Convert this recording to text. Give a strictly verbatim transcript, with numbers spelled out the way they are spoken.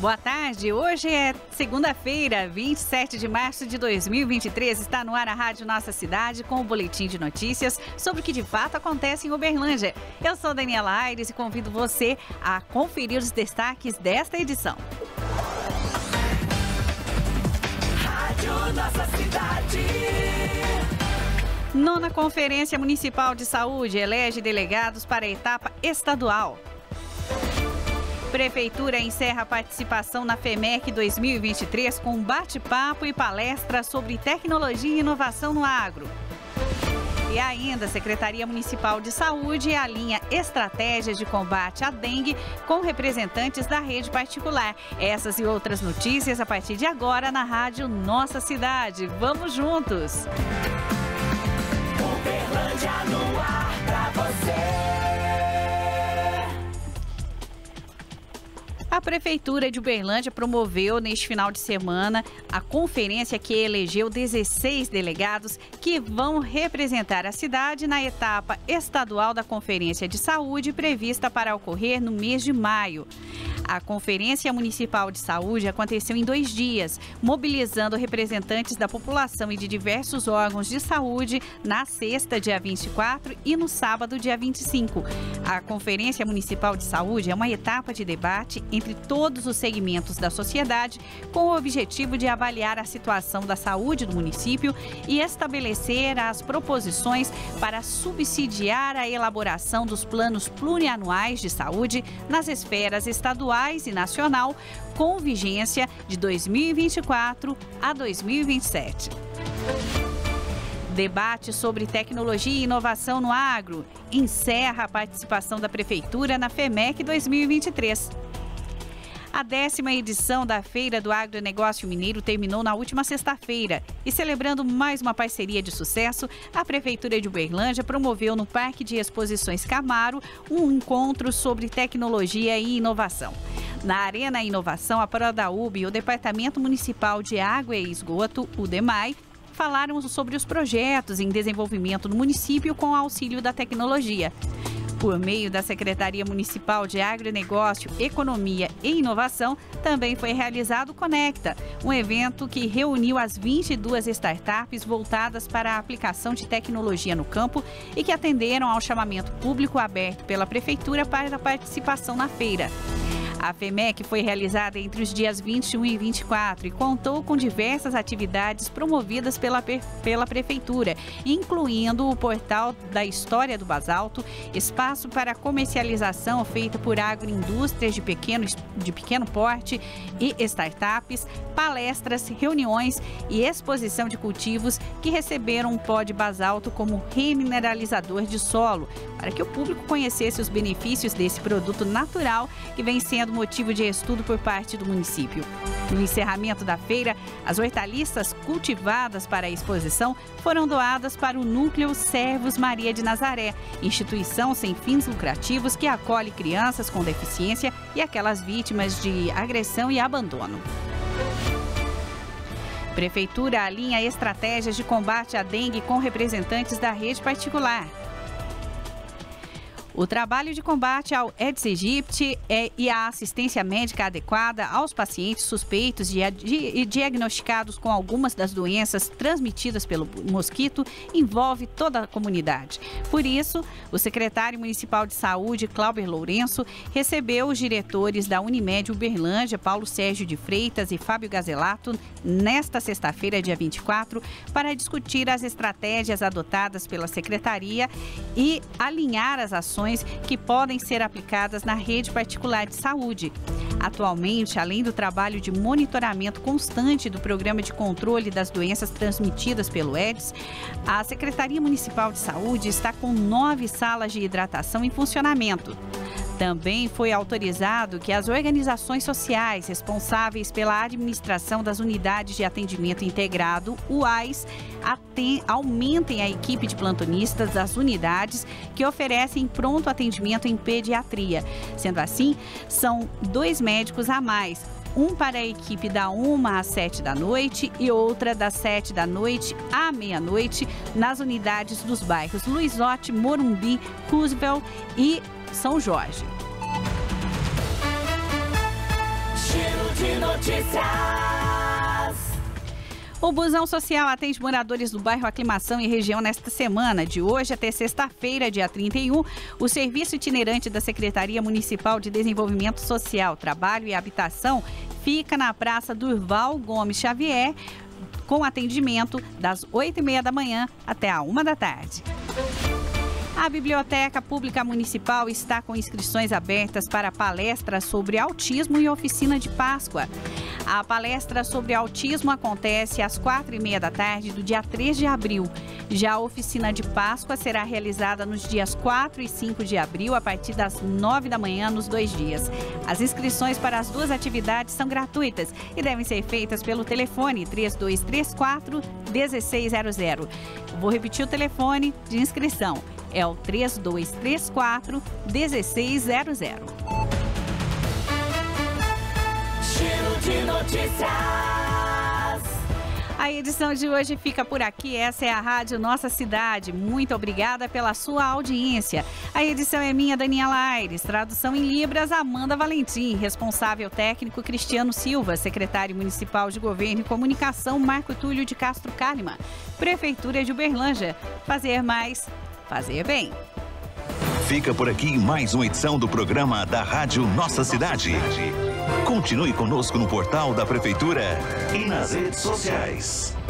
Boa tarde, hoje é segunda-feira, vinte e sete de março de dois mil e vinte e três. Está no ar a Rádio Nossa Cidade com o boletim de notícias sobre o que de fato acontece em Uberlândia. Eu sou Daniela Aires e convido você a conferir os destaques desta edição. Rádio Nossa Cidade. Nona Conferência Municipal de Saúde elege delegados para a etapa estadual. Prefeitura encerra a participação na FEMEC dois mil e vinte e três com um bate-papo e palestra sobre tecnologia e inovação no agro. E ainda, a Secretaria Municipal de Saúde alinha estratégias de combate à dengue com representantes da rede particular. Essas e outras notícias a partir de agora na Rádio Nossa Cidade. Vamos juntos! Uberlândia no ar pra você. A Prefeitura de Uberlândia promoveu neste final de semana a conferência que elegeu dezesseis delegados que vão representar a cidade na etapa estadual da Conferência de Saúde prevista para ocorrer no mês de maio. A Conferência Municipal de Saúde aconteceu em dois dias, mobilizando representantes da população e de diversos órgãos de saúde na sexta, dia vinte e quatro, e no sábado, dia vinte e cinco. A Conferência Municipal de Saúde é uma etapa de debate entre todos os segmentos da sociedade, com o objetivo de avaliar a situação da saúde do município e estabelecer as proposições para subsidiar a elaboração dos planos plurianuais de saúde nas esferas estaduais e nacional, com vigência de dois mil e vinte e quatro a dois mil e vinte e sete. Debate sobre tecnologia e inovação no agro encerra a participação da Prefeitura na FEMEC dois mil e vinte e três. A décima edição da Feira do Agronegócio Mineiro terminou na última sexta-feira e, celebrando mais uma parceria de sucesso, a Prefeitura de Uberlândia promoveu no Parque de Exposições Camaro um encontro sobre tecnologia e inovação. Na Arena Inovação, a Prodaub e o Departamento Municipal de Água e Esgoto, o DEMAI, falaram sobre os projetos em desenvolvimento no município com auxílio da tecnologia. Por meio da Secretaria Municipal de Agronegócio, Economia e Inovação, também foi realizado o Conecta, um evento que reuniu as vinte e duas startups voltadas para a aplicação de tecnologia no campo e que atenderam ao chamamento público aberto pela Prefeitura para a participação na feira. A FEMEC foi realizada entre os dias vinte e um e vinte e quatro e contou com diversas atividades promovidas pela, pela Prefeitura, incluindo o portal da História do Basalto, espaço para comercialização feita por agroindústrias de pequeno, de pequeno porte e startups, palestras, reuniões e exposição de cultivos que receberam um pó de basalto como remineralizador de solo, para que o público conhecesse os benefícios desse produto natural que vem sendo motivo de estudo por parte do município. No encerramento da feira, as hortaliças cultivadas para a exposição foram doadas para o Núcleo Servos Maria de Nazaré, instituição sem fins lucrativos que acolhe crianças com deficiência e aquelas vítimas de agressão e abandono. Prefeitura alinha estratégias de combate à dengue com representantes da rede particular. O trabalho de combate ao Aedes aegypti é, e a assistência médica adequada aos pacientes suspeitos e di, diagnosticados com algumas das doenças transmitidas pelo mosquito envolve toda a comunidade. Por isso, o secretário municipal de saúde, Cláudio Lourenço, recebeu os diretores da Unimed Uberlândia, Paulo Sérgio de Freitas e Fábio Gazelato, nesta sexta-feira, dia vinte e quatro, para discutir as estratégias adotadas pela secretaria e alinhar as ações que podem ser aplicadas na rede particular de saúde. Atualmente, além do trabalho de monitoramento constante do Programa de Controle das Doenças Transmitidas pelo Aedes, a Secretaria Municipal de Saúde está com nove salas de hidratação em funcionamento. Também foi autorizado que as organizações sociais responsáveis pela administração das unidades de atendimento integrado, U A Is, aumentem a equipe de plantonistas das unidades que oferecem pronto atendimento em pediatria. Sendo assim, são dois médicos a mais, um para a equipe da uma às sete da noite e outra das sete da noite à meia-noite nas unidades dos bairros Luizotti, Morumbi, Roosevelt e São Jorge. Giro de Notícias. O Busão Social atende moradores do bairro Aclimação e região nesta semana. De hoje até sexta-feira, dia trinta e um, o serviço itinerante da Secretaria Municipal de Desenvolvimento Social, Trabalho e Habitação fica na Praça Durval Gomes Xavier, com atendimento das oito e meia da manhã até a uma da tarde. A Biblioteca Pública Municipal está com inscrições abertas para palestras sobre autismo e oficina de Páscoa. A palestra sobre autismo acontece às quatro e meia da tarde do dia três de abril. Já a oficina de Páscoa será realizada nos dias quatro e cinco de abril, a partir das nove da manhã, nos dois dias. As inscrições para as duas atividades são gratuitas e devem ser feitas pelo telefone três dois três quatro, um seis zero zero. Vou repetir o telefone de inscrição. É o três dois três quatro, um seis zero zero. Giro de notícias. A edição de hoje fica por aqui. Essa é a Rádio Nossa Cidade. Muito obrigada pela sua audiência. A edição é minha, Daniela Aires. Tradução em Libras, Amanda Valentim. Responsável técnico, Cristiano Silva. Secretário Municipal de Governo e Comunicação, Marco Túlio de Castro Kalimann. Prefeitura de Uberlândia. Fazer mais, fazer bem. Fica por aqui mais uma edição do programa da Rádio Nossa Cidade. Continue conosco no portal da Prefeitura e nas redes sociais.